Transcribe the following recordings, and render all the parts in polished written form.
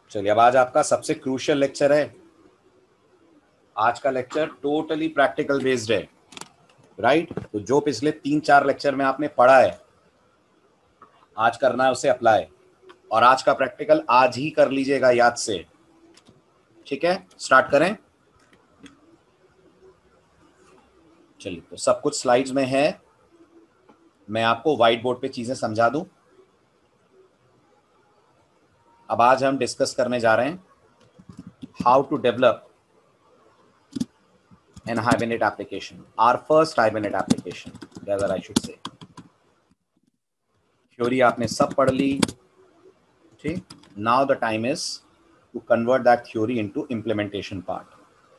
चलिए, अब आज आपका सबसे क्रूशियल लेक्चर है। आज का लेक्चर टोटली प्रैक्टिकल बेस्ड है, राइट? तो जो पिछले 3-4 लेक्चर में आपने पढ़ा है, आज करना है उसे अप्लाई। और आज का प्रैक्टिकल आज ही कर लीजिएगा याद से, ठीक है? स्टार्ट करें। चलिए, तो सब कुछ स्लाइड्स में है। मैं आपको व्हाइट बोर्ड पे चीजें समझा दूं। अब आज हम डिस्कस करने जा रहे हैं how to develop an Hibernate application, our first Hibernate application, rather I should say. Theory आपने सब पढ़ ली, ठीक? Now the time is to convert that theory into implementation part,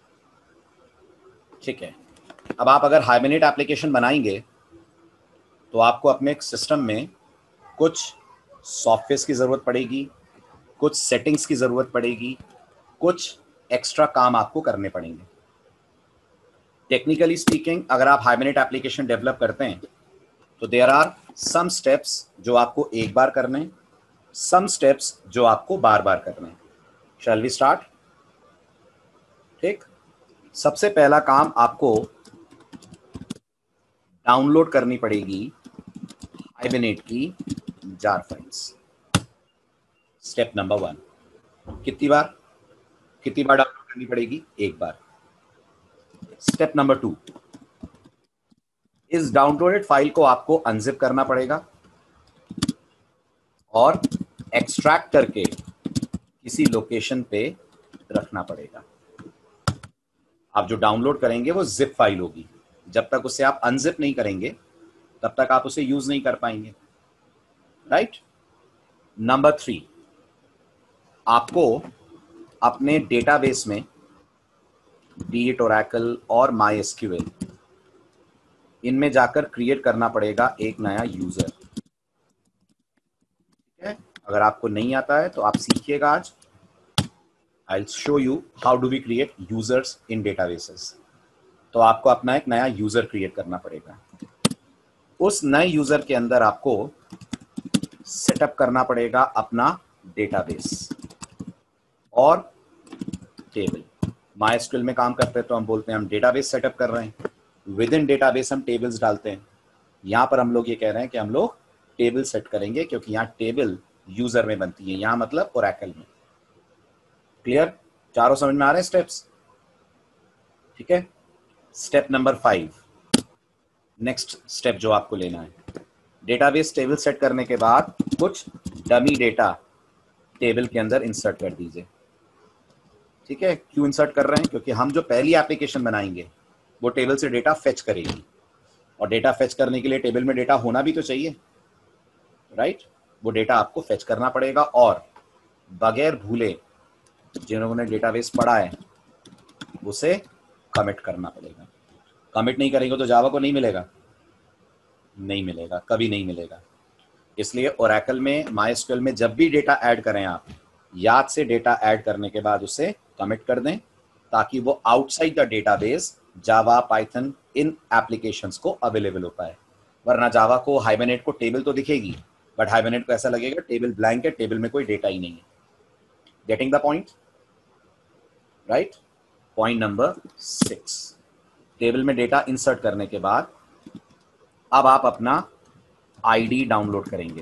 ठीक है? अब आप अगर हाइबरनेट एप्लीकेशन बनाएंगे तो आपको अपने सिस्टम में कुछ सॉफ्टवेयर की ज़रूरत पड़ेगी, कुछ सेटिंग्स की ज़रूरत पड़ेगी, कुछ एक्स्ट्रा काम आपको करने पड़ेंगे। टेक्निकली स्पीकिंग, अगर आप हाइबरनेट एप्लीकेशन डेवलप करते हैं तो देयर आर सम स्टेप्स जो आपको एक बार करने हैं, सम स्टेप्स जो आपको बार बार करने हैं। Shall we start? ठीक, सबसे पहला काम आपको डाउनलोड करनी पड़ेगी हाइबरनेट की जार फाइल्स। Step number 1। कितनी बार डाउनलोड करनी पड़ेगी? एक बार। स्टेप नंबर 2, इस डाउनलोडेड फाइल को आपको अनजिप करना पड़ेगा और एक्सट्रैक्ट करके किसी लोकेशन पे रखना पड़ेगा। आप जो डाउनलोड करेंगे वो जिप फाइल होगी। जब तक उसे आप अनजिप नहीं करेंगे तब तक आप उसे यूज नहीं कर पाएंगे, राइट? नंबर 3, आपको अपने डेटाबेस में बी इट ओरेकल और माई एसक्यूएल, इनमें जाकर क्रिएट करना पड़ेगा एक नया यूजर, ठीक है? अगर आपको नहीं आता है तो आप सीखिएगा आज। I'll show you how do we create users in databases. तो आपको अपना एक नया यूजर क्रिएट करना पड़ेगा। उस नए यूजर के अंदर आपको सेटअप करना पड़ेगा अपना डेटाबेस और टेबल। MySQL में काम करते हैं तो हम बोलते हैं हम डेटाबेस सेटअप कर रहे हैं, विद इन डेटाबेस हम टेबल्स डालते हैं। यहाँ पर हम लोग ये कह रहे हैं कि हम लोग टेबल सेट करेंगे क्योंकि यहाँ टेबल यूजर में बनती है, यहाँ मतलब ओरेकल में। क्लियर? चारों समझ में आ रहे हैं स्टेप्स? ठीक है। स्टेप नंबर 5, नेक्स्ट स्टेप जो आपको लेना है, डेटाबेस टेबल सेट करने के बाद कुछ डमी डेटा टेबल के अंदर इंसर्ट कर दीजिए, ठीक है? क्यों इंसर्ट कर रहे हैं? क्योंकि हम जो पहली एप्लीकेशन बनाएंगे वो टेबल से डेटा फेच करेगी, और डेटा फेच करने के लिए टेबल में डेटा होना भी तो चाहिए, राइट? वो डेटा आपको फेच करना पड़ेगा और बगैर भूले जिन्होंने डेटाबेस पढ़ा है उसे कमिट करना पड़ेगा। कमिट नहीं करेंगे तो जावा को नहीं मिलेगा, कभी नहीं मिलेगा। इसलिए ओरेकल में, MySQL में जब भी डेटा ऐड करें आप, याद से डेटा ऐड करने के बाद उसे कमिट कर दें ताकि वो outside the database Java, Python इन एप्लीकेशंस को अवेलेबल हो पाए। वरना जावा को, हाइबरनेट को टेबल तो दिखेगी बट हाइबरनेट को ऐसा लगेगा टेबल ब्लैंक है, टेबल में कोई डेटा ही नहीं है। Getting the point, right? Point number 6, table में डेटा इंसर्ट करने के बाद अब आप अपना आईडी डाउनलोड करेंगे।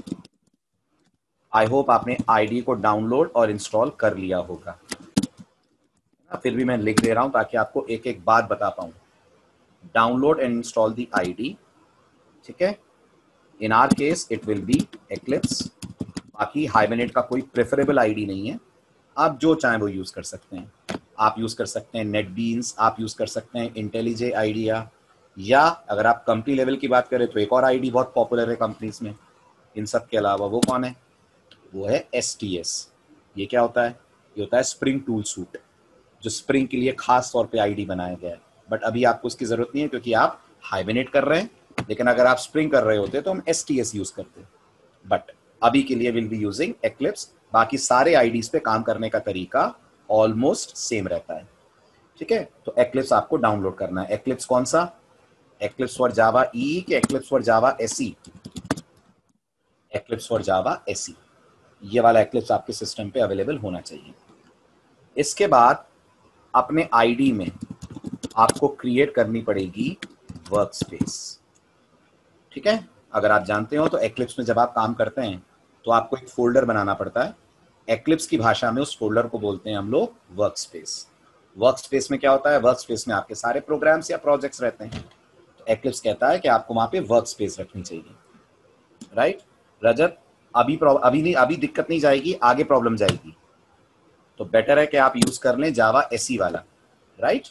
आई होप आपने आईडी को डाउनलोड और इंस्टॉल कर लिया होगा। फिर भी मैं लिख दे रहा हूं ताकि आपको एक एक बात बता पाऊं। Download and install the IDE, ठीक है? In our case it will be Eclipse. बाकी हाइबरनेट का कोई प्रेफरेबल आईडी नहीं है, आप जो चाहें वो यूज कर सकते हैं। आप यूज कर सकते हैं नेटबीन्स, आप यूज कर सकते हैं इंटेलिजे आइडिया, या अगर आप कंपनी लेवल की बात करें तो एक और आईडी बहुत पॉपुलर है कंपनीज में। इन सब के अलावा वो कौन है? वो है STS। ये क्या होता है? ये होता है स्प्रिंग टूल सूट, जो स्प्रिंग के लिए खास तौर पे आईडी बनाया गया है। बट अभी आपको उसकी जरूरत नहीं है क्योंकि आप हाइबरनेट कर रहे हैं। लेकिन अगर आप स्प्रिंग कर रहे होते तो हम STS यूज करते। बट अभी के लिए विल बी यूजिंग एक्लिप्स। बाकी सारे आईडीज पे काम करने का तरीका ऑलमोस्ट सेम रहता है, ठीक है? तो एक्लिप्स आपको डाउनलोड करना है। एक्लिप्स कौन सा? एक्लिप्स फॉर जावा ई कि Eclipse for Java SE? Eclipse for Java SE, ये वाला एक्लिप्स आपके सिस्टम पे अवेलेबल होना चाहिए। इसके बाद अपने आईडी में आपको क्रिएट करनी पड़ेगी वर्क स्पेस। ठीक है, अगर आप जानते हो तो एक्लिप्स में जब आप काम करते हैं तो आपको एक फोल्डर बनाना पड़ता है। एक्लिप्स की भाषा में उस फोल्डर को बोलते हैं हम लोग वर्क स्पेस। वर्क स्पेस में क्या होता है, वर्क स्पेस में आपके सारे प्रोग्राम्स या प्रोजेक्ट्स रहते हैं। तो एक्लिप्स कहता है कि आपको वहां पे वर्क स्पेस रखनी चाहिए। राइट रजत, अभी नहीं, अभी दिक्कत नहीं जाएगी, आगे प्रॉब्लम जाएगी। तो बेटर है कि आप यूज कर लें जावा एसई वाला। राइट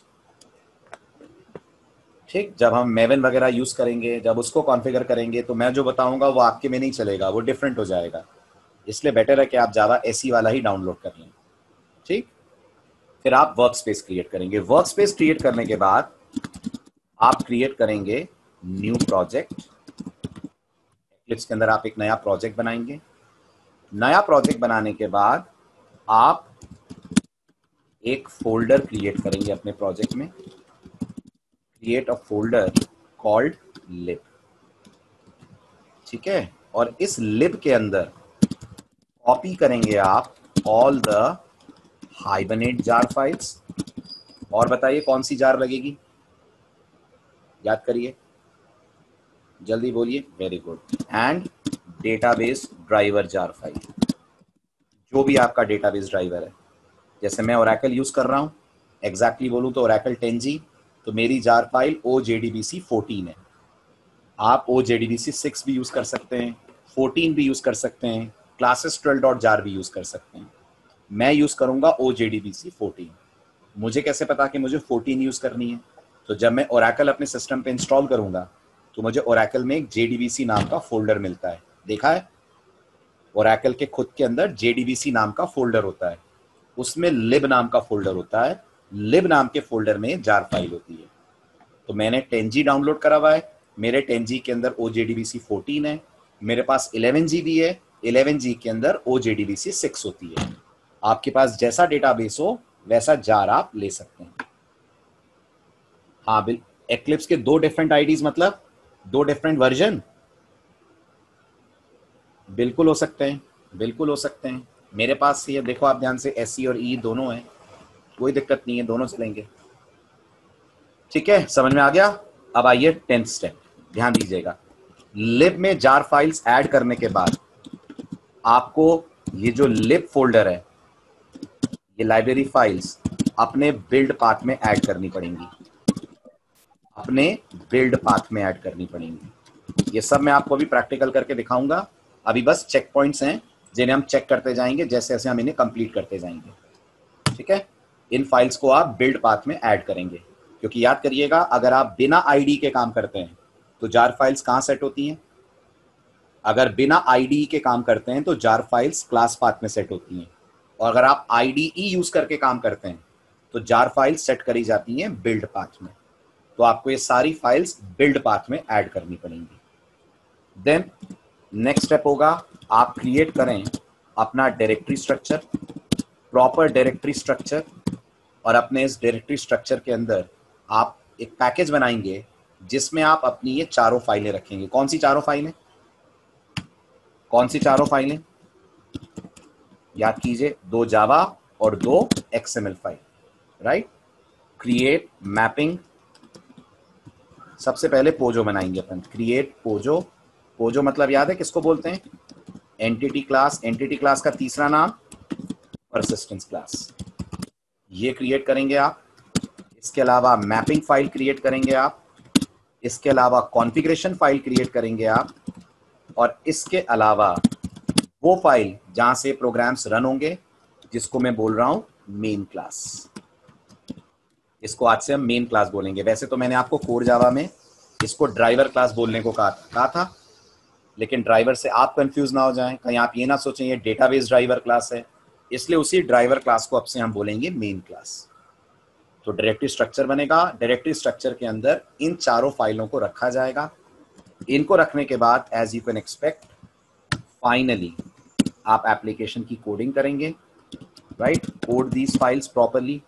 ठीक, जब हम मेवन वगैरह यूज करेंगे, जब उसको कॉन्फ़िगर करेंगे, तो मैं जो बताऊंगा वो आपके में नहीं चलेगा, वो डिफरेंट हो जाएगा। इसलिए बेटर है कि आप जावा एसई वाला ही डाउनलोड कर लें। ठीक, फिर आप वर्क स्पेस क्रिएट करेंगे। वर्क स्पेस क्रिएट करने के बाद आप क्रिएट करेंगे न्यू प्रोजेक्ट। एक्लिप्स के अंदर आप एक नया प्रोजेक्ट बनाएंगे। नया प्रोजेक्ट बनाने के बाद आप एक फोल्डर क्रिएट करेंगे अपने प्रोजेक्ट में। Create a folder called lib. ठीक है, और इस लिब के अंदर कॉपी करेंगे आप all the Hibernate jar files. और बताइए कौन सी जार लगेगी, याद करिए, जल्दी बोलिए। Very good. And database driver jar file, जो भी आपका डेटाबेस ड्राइवर है। जैसे मैं ओरेकल यूज कर रहा हूं, एग्जैक्टली बोलूं तो ओरेकल 10G, तो मेरी जार फाइल OJDBC 14 है। आप OJDBC 6 भी यूज कर सकते हैं, 14 भी यूज कर सकते हैं, क्लासेस 12.jar भी यूज कर सकते हैं। मैं यूज करूंगा OJDBC 14। मुझे कैसे पता कि मुझे 14 यूज करनी है? तो जब मैं ओरेकल अपने सिस्टम पे इंस्टॉल करूंगा तो मुझे ओरेकल में एक JDBC नाम का फोल्डर मिलता है। देखा है, ओरेकल के खुद के अंदर JDBC नाम का फोल्डर होता है, उसमें लिब नाम का फोल्डर होता है। लिब नाम के फोल्डर में जार फाइल होती है। तो मैंने 10G डाउनलोड करा हुआ है, मेरे 10G के अंदर OJDBC 14 है। मेरे पास 11G भी है, 11G के अंदर OJDBC 6 होती है। आपके पास जैसा डेटाबेस हो वैसा जार आप ले सकते हैं। हाँ बिल, एक्लिप्स के दो डिफरेंट आईडीज, मतलब दो डिफरेंट वर्जन, बिल्कुल हो सकते हैं, बिल्कुल हो सकते हैं। मेरे पास ये देखो, आप ध्यान से, एससी और ई दोनों है, कोई दिक्कत नहीं है, दोनों चलेंगे। ठीक है, समझ में आ गया। अब आइए 10th स्टेप, ध्यान दीजिएगा। लिब में जार फाइल्स ऐड करने के बाद आपको ये जो लिब फोल्डर है, ये लाइब्रेरी फाइल्स अपने बिल्ड पाथ में ऐड करनी पड़ेंगी, अपने बिल्ड पाथ में ऐड करनी पड़ेंगी। ये सब मैं आपको अभी प्रैक्टिकल करके दिखाऊंगा। अभी बस चेक पॉइंट्स हैं जिन्हें हम चेक करते जाएंगे जैसे जैसे हम इन्हें कंप्लीट करते जाएंगे। ठीक है, इन फाइल्स को आप बिल्ड पाथ में ऐड करेंगे, क्योंकि याद करिएगा, अगर आप बिना आईडी के काम करते हैं तो जार फाइल्स कहां सेट होती हैं? अगर बिना आईडी के काम करते हैं तो जार फाइल्स क्लास पाथ में सेट होती हैं, और अगर आप IDE यूज करके काम करते हैं तो जार फाइल्स सेट करी जाती हैं बिल्ड पाथ में। तो आपको ये सारी फाइल्स बिल्ड पाथ में ऐड करनी पड़ेंगी। देन नेक्स्ट स्टेप होगा, आप क्रिएट करें अपना directory structure, proper directory structure, और अपने इस डायरेक्टरी स्ट्रक्चर के अंदर आप एक पैकेज बनाएंगे जिसमें आप अपनी ये चारों फाइलें रखेंगे। कौन सी चारों फाइलें? कौन सी चारों फाइलें? याद कीजिए, 2 जावा और 2 XML file. Right, create mapping, सबसे पहले पोजो बनाएंगे अपन। क्रिएट पोजो, पोजो मतलब याद है किसको बोलते हैं? Entity class. एंटिटी क्लास का तीसरा नाम परसिस्टेंस क्लास। ये क्रिएट करेंगे आप। इसके अलावा मैपिंग फाइल क्रिएट करेंगे आप। इसके अलावा कॉन्फ़िगरेशन फाइल क्रिएट करेंगे आप। और इसके अलावा वो फाइल जहां से प्रोग्राम्स रन होंगे, जिसको मैं बोल रहा हूं मेन क्लास। इसको आज से हम मेन क्लास बोलेंगे। वैसे तो मैंने आपको कोर जावा में इसको ड्राइवर क्लास बोलने को कहा था, लेकिन ड्राइवर से आप कंफ्यूज ना हो जाएं, कहीं आप ये ना सोचें ये डेटाबेस ड्राइवर क्लास है, इसलिए उसी ड्राइवर क्लास को अब से हम बोलेंगे मेन क्लास। तो डायरेक्टरी स्ट्रक्चर बनेगा, डायरेक्टरी स्ट्रक्चर के अंदर इन चारों फाइलों को रखा जाएगा। इनको रखने के बाद as you can expect, finally आप एप्लीकेशन की कोडिंग करेंगे। Right, code these files properly.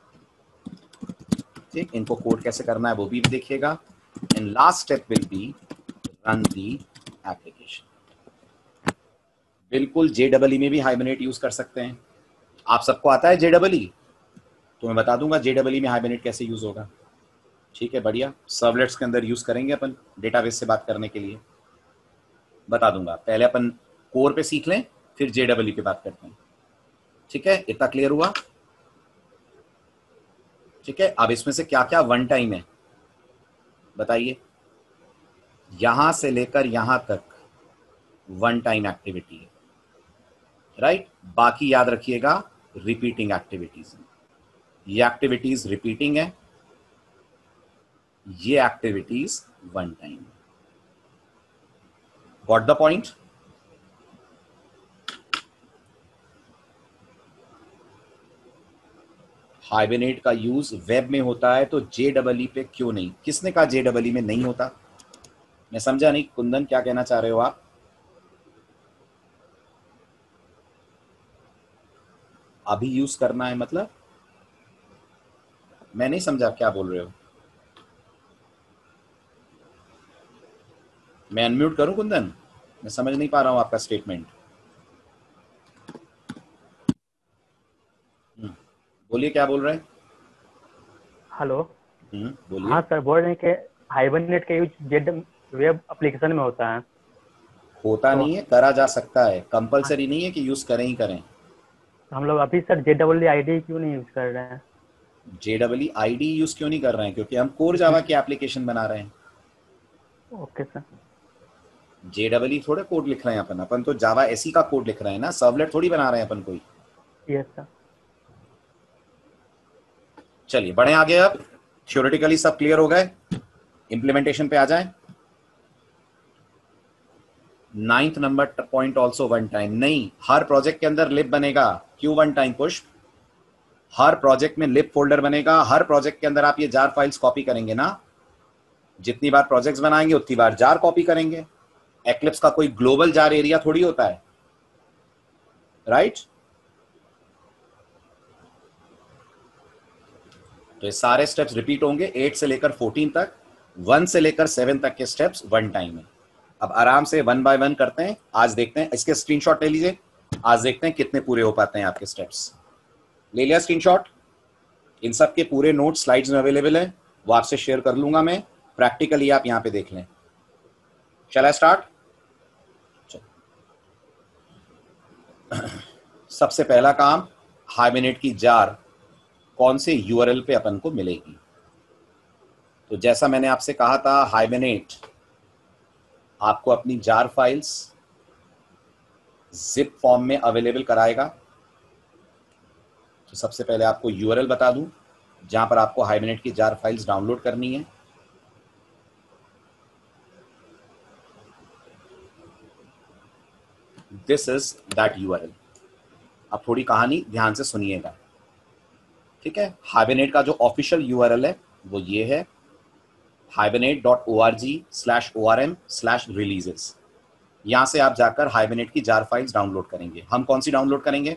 ठीक, इनको कोड कैसे करना है वो भी देखिएगा। And last step will be run the application. बिल्कुल, JEE में भी हाइबरनेट यूज कर सकते हैं। आप सबको आता है JEE? तो मैं बता दूंगा JEE में हाइबरनेट कैसे यूज होगा। ठीक है, बढ़िया। सर्वलेट्स के अंदर यूज करेंगे अपन डेटाबेस से बात करने के लिए, बता दूंगा। पहले अपन कोर पे सीख लें, फिर JEE पे बात करते हैं। ठीक है, इतना क्लियर हुआ? ठीक है, अब इसमें से क्या क्या वन टाइम है बताइए। यहां से लेकर यहां तक वन टाइम एक्टिविटी है, राइट। बाकी याद रखिएगा रिपीटिंग एक्टिविटीज। ये एक्टिविटीज रिपीटिंग है, ये activities one time. Got the point? Hibernate का यूज वेब में होता है तो JEE पे क्यों नहीं? किसने कहा JEE में नहीं होता? मैं समझा नहीं कुंदन, क्या कहना चाह रहे हो आप? अभी यूज करना है मतलब? मैं नहीं समझा क्या बोल रहे हो। मैं अनम्यूट करूं कुंदन? मैं समझ नहीं पा रहा हूं आपका स्टेटमेंट। बोलिए, क्या बोल रहे हैं? हेलो। बोलिए। हाँ सर, बोल रहे हैं कि हाइबरनेट का यूज जेड वेब एप्लीकेशन में होता है। होता तो नहीं है, करा जा सकता है, कंपलसरी नहीं है कि यूज करें ही करें। हम लोग अभी सर JEE क्यों नहीं यूज कर रहे हैं? JEE यूज क्यों नहीं कर रहे हैं? क्योंकि हम कोर इसमें जावा की एप्लीकेशन बना रहे हैं। Okay sir. JEE थोड़े कोड लिख रहे हैं अपन, अपन तो जावा एसी का कोड लिख रहे हैं ना, सर्वलेट थोड़ी बना रहे हैं अपन कोई। Yes sir. चलिए बढ़े आगे। अब थ्योरेटिकली सब क्लियर हो गए, इंप्लीमेंटेशन पे आ जाएं। 9th number point also one time. नहीं, हर प्रोजेक्ट के अंदर लिब बनेगा। क्यों वन टाइम पुष्प? हर प्रोजेक्ट में लिब फोल्डर बनेगा। हर प्रोजेक्ट के अंदर आप ये जार फाइल्स कॉपी करेंगे ना, जितनी बार प्रोजेक्ट्स बनाएंगे उतनी बार जार कॉपी करेंगे। एक्लिप्स का कोई ग्लोबल जार एरिया थोड़ी होता है, राइट? तो ये सारे स्टेप्स रिपीट होंगे 8 से लेकर 14 तक। 1 से लेकर 7 तक के स्टेप्स वन टाइम है। अब आराम से वन बाय वन करते हैं। आज देखते हैं, इसके स्क्रीनशॉट ले लीजिए। आज देखते हैं कितने पूरे हो पाते हैं आपके स्टेप्स। ले लिया स्क्रीनशॉट? इन सब के पूरे नोट स्लाइड्स में अवेलेबल है, वो आपसे शेयर कर लूंगा मैं। प्रैक्टिकली आप यहां पे देख लें। चला स्टार्ट। सबसे पहला काम, हाइबरनेट की जार कौन से यूआरएल पे अपन को मिलेगी। तो जैसा मैंने आपसे कहा था, हाइबरनेट आपको अपनी जार फाइल्स जिप फॉर्म में अवेलेबल कराएगा। तो सबसे पहले आपको यूआरएल बता दूं जहां पर आपको हाइबरनेट की जार फाइल्स डाउनलोड करनी है। This is that URL. अब थोड़ी कहानी ध्यान से सुनिएगा, ठीक है। हाइबरनेट का जो ऑफिशियल यूआरएल है वो ये है, hibernate.org/orm/releases। यहां से आप जाकर हाइबरनेट की जार फाइल्स डाउनलोड करेंगे। हम कौन सी डाउनलोड करेंगे?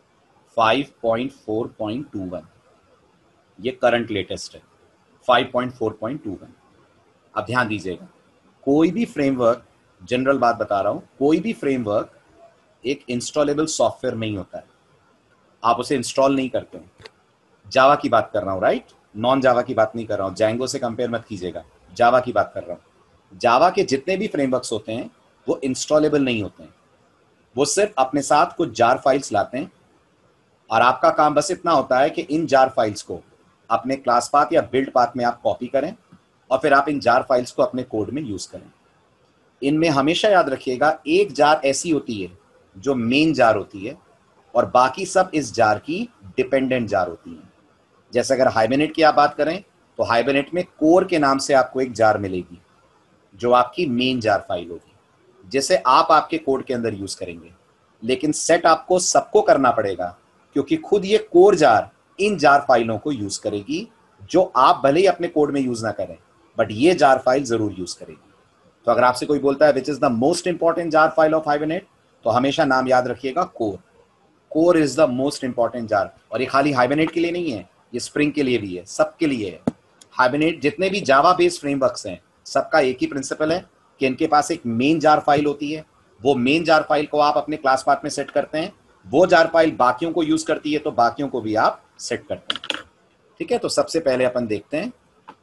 5.4.21। ये करंट लेटेस्ट है, 5.4.21। अब ध्यान दीजिएगा, कोई भी फ्रेमवर्क, जनरल बात बता रहा हूं, कोई भी फ्रेमवर्क एक इंस्टॉलेबल सॉफ्टवेयर नहीं होता है। आप उसे इंस्टॉल नहीं करते हैं। जावा की बात कर रहा हूं, राइट? नॉन जावा की बात नहीं कर रहा हूं। जैंगो से कंपेयर मत कीजिएगा, जावा की बात कर रहा हूं। जावा के जितने भी फ्रेमवर्क्स होते हैं वो इंस्टॉलेबल नहीं होते हैं। वो सिर्फ अपने साथ कुछ जार फाइल्स लाते हैं और आपका काम बस इतना होता है कि इन जार फाइल्स को अपने क्लास पाथ या बिल्ड पाथ में आप कॉपी करें और फिर आप इन जार फाइल्स को अपने कोड में यूज करें। इनमें हमेशा याद रखिएगा, एक जार ऐसी होती है जो मेन जार होती है और बाकी सब इस जार की डिपेंडेंट जार होती हैं। जैसे अगर हाइबरनेट की आप बात करें तो हाइबरनेट में कोर के नाम से आपको एक जार मिलेगी जो आपकी मेन जार फाइल होगी, जिसे आप आपके कोड के अंदर यूज करेंगे। लेकिन सेट आपको सबको करना पड़ेगा, क्योंकि खुद ये कोर जार इन जार फाइलों को यूज करेगी, जो आप भले ही अपने कोड में यूज ना करें, बट ये जार फाइल जरूर यूज करेगी। तो अगर आपसे कोई बोलता है which is the most important jar file of Hibernate, तो हमेशा नाम याद रखिएगा core. Core is the most important jar. और ये खाली हाइबरनेट के लिए नहीं है, ये स्प्रिंग के लिए भी है, सबके लिए है। हाइबरनेट जितने भी जावा बेस्ड फ्रेमवर्क्स हैं, सबका एक ही प्रिंसिपल है कि इनके पास एक मेन जार फाइल होती है वो मेन जार फाइल को आप अपने क्लास पाथ में सेट करते हैं, वो जार फाइल बाकियों को यूज करती है तो बाकियों को भी आप सेट करते हैं। ठीक है, तो सबसे पहले अपन देखते हैं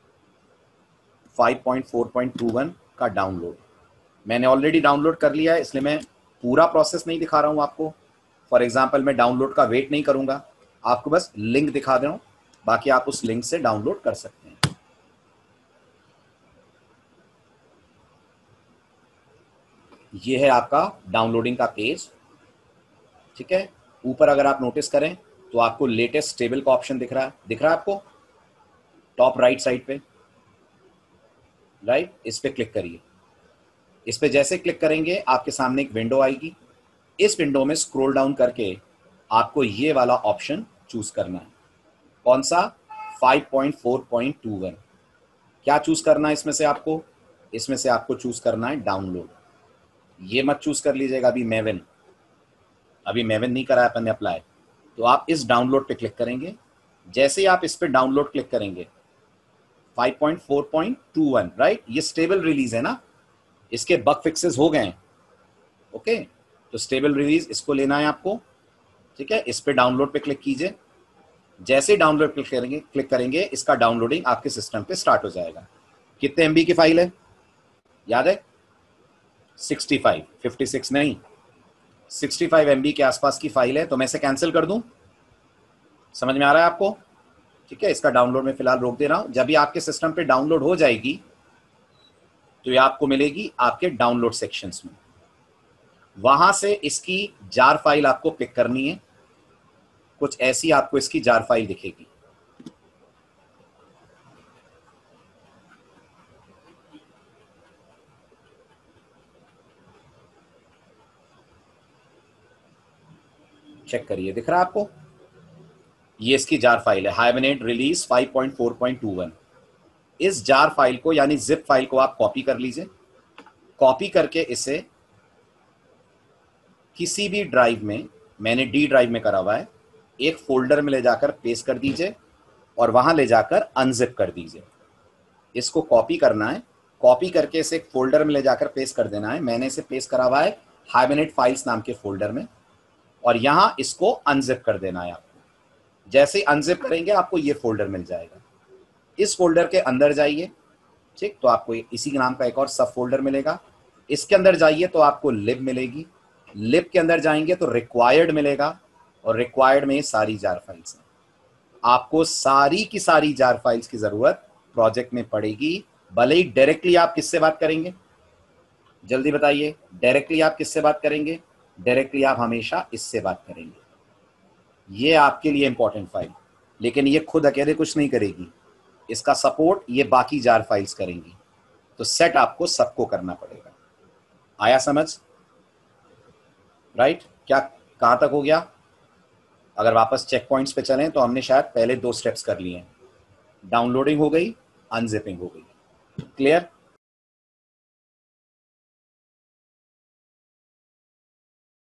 5.4.21 का डाउनलोड। मैंने ऑलरेडी डाउनलोड कर लिया है, इसलिए मैं पूरा प्रोसेस नहीं दिखा रहा हूं आपको। फॉर एग्जाम्पल मैं डाउनलोड का वेट नहीं करूंगा, आपको बस लिंक दिखा दे रहा हूं, बाकी आप उस लिंक से डाउनलोड कर सकते हैं। ये है आपका डाउनलोडिंग का पेज। ठीक है, ऊपर अगर आप नोटिस करें तो आपको लेटेस्ट टेबल का ऑप्शन दिख रहा है आपको टॉप राइट साइड पे, राइट। इस पे क्लिक करिए। इस पे जैसे क्लिक करेंगे आपके सामने एक विंडो आएगी। इस विंडो में स्क्रॉल डाउन करके आपको ये वाला ऑप्शन चूज करना है। कौन सा? 5.4.21। क्या चूज करना है इसमें से आपको? इसमें से आपको चूज करना है डाउनलोड। ये मत चूज कर लीजिएगा अभी मेवन नहीं करा है अपन ने अप्लाई। तो आप इस डाउनलोड पे क्लिक करेंगे। जैसे ही आप इस पे डाउनलोड क्लिक करेंगे 5.4.21, राइट, ये स्टेबल रिलीज है ना, इसके बग फिक्सेस हो गए हैं। ओके, तो स्टेबल रिलीज इसको लेना है आपको। ठीक है, इस पे डाउनलोड पे क्लिक कीजिए। जैसे डाउनलोड क्लिक करेंगे इसका डाउनलोडिंग आपके सिस्टम पे स्टार्ट हो जाएगा। कितने एमबी की फाइल है याद है? 65, 56 नहीं, 65 एमबी के आसपास की फाइल है। तो मैं इसे कैंसिल कर दूं? समझ में आ रहा है आपको? ठीक है, इसका डाउनलोड में फिलहाल रोक दे रहा हूं। जब भी आपके सिस्टम पे डाउनलोड हो जाएगी तो ये आपको मिलेगी आपके डाउनलोड सेक्शंस में। वहां से इसकी जार फाइल आपको पिक करनी है। कुछ ऐसी आपको इसकी जार फाइल दिखेगी। चेक करिए, दिख रहा है आपको? ये इसकी जार फाइल है, हाइबरनेट रिलीज 5.4.21। इस जार फाइल को यानी जिप फाइल को आप कॉपी कर लीजिए। कॉपी करके इसे किसी भी ड्राइव में, मैंने डी ड्राइव में करा हुआ है, एक फोल्डर में ले जाकर पेस्ट कर दीजिए और वहां ले जाकर अनजिप कर दीजिए। इसको कॉपी करना है, कॉपी करके इसे एक फोल्डर में ले जाकर पेस्ट कर देना है। मैंने इसे पेस्ट करा हुआ है हाइबरनेट फाइल्स नाम के फोल्डर में, और यहां इसको अनजिप कर देना है आपको। जैसे ही अनजिप करेंगे आपको ये फोल्डर मिल जाएगा। इस फोल्डर के अंदर जाइए, ठीक, तो आपको इसी के नाम का एक और सब फोल्डर मिलेगा। इसके अंदर जाइए तो आपको लिब मिलेगी। लिब के अंदर जाएंगे तो रिक्वायर्ड मिलेगा, और रिक्वायर्ड में सारी जार फाइल्स हैं। आपको सारी की सारी जार फाइल्स की जरूरत प्रोजेक्ट में पड़ेगी। भले ही डायरेक्टली आप किससे बात करेंगे, जल्दी बताइए, डायरेक्टली आप किससे बात करेंगे? डायरेक्टली आप हमेशा इससे बात करेंगे। ये आपके लिए इंपॉर्टेंट फाइल, लेकिन ये खुद अकेले कुछ नहीं करेगी, इसका सपोर्ट ये बाकी जार फाइल्स करेंगी। तो सेट आपको सबको करना पड़ेगा। आया समझ? राइट, क्या कहां तक हो गया? अगर वापस चेक पॉइंट्स पे चलें तो हमने शायद पहले 2 स्टेप्स कर लिए हैं। डाउनलोडिंग हो गई, अनजिपिंग हो गई। क्लियर?